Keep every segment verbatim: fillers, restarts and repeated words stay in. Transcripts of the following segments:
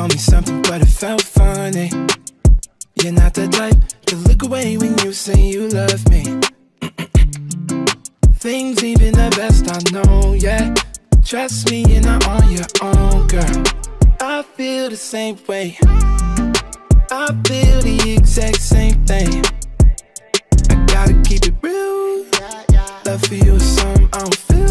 told me something, but it felt funny. You're not the type to look away when you say you love me. Things even the best I know, yeah. Trust me, you're not on your own, girl. I feel the same way. I feel the exact same thing. I gotta keep it real. Love for you is something I don't feel.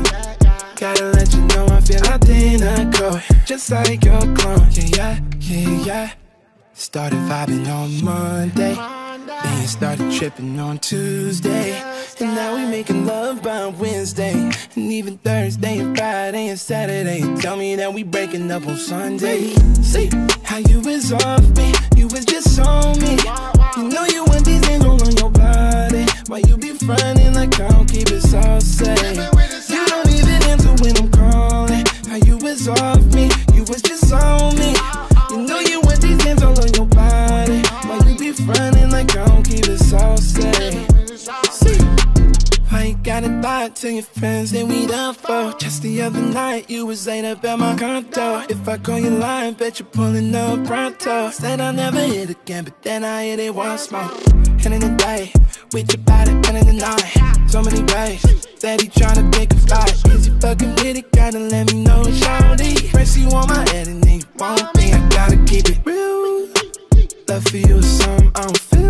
Gotta let you know I feel identical, just like your clone. Yeah, yeah, yeah, yeah. Started vibing on Monday, then you started tripping on Tuesday, and now we making love by Wednesday, and even Thursday and Friday and Saturday. You tell me that we breaking up on Sunday. See how you was off me, you was just on me. You know you want these things all on your body. Why you be frontin' like I don't keep it so safe? You don't even answer when I'm calling. How you was off me, you was just on me. You know you want these hands all on your body. Why you be frontin' like I don't keep it so safe? See, why you gotta lie to your friends that we done for? Just the other night you was laid up at my condo. If I call you lying, bet you're pulling up pronto. Said I'll never hit again, but then I hit it once more. End of the day, with your body, end of the night. So many ways, steady tryna pick a fight. Is you fucking with it? Gotta let me know, shawty. Press you on my head and then you won't think. I gotta keep it real. Love for you is something I don't feel.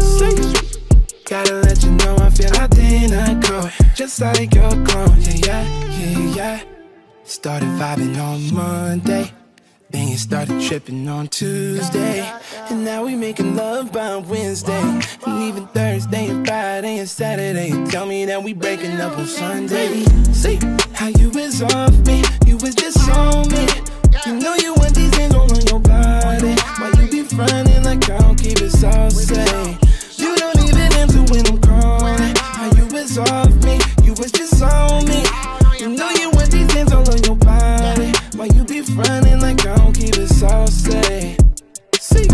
Gotta let you know I feel identical, just like your clone. Yeah, yeah, yeah, yeah. Started vibing on Monday, then you started tripping on Tuesday, and now we making love by Wednesday, and even Thursday and Friday and Saturday. You tell me that we breaking up on Sunday. See how you was off me, you was just on me. You know you want these things all on your body. Why you be frontin' like I don't keep it so safe? You don't even answer when I'm calling. How you was off me, you was just on me. You know you want these things all on your body. Why you be frontin' like I don't keep it so safe? See.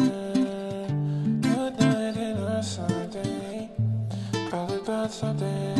Something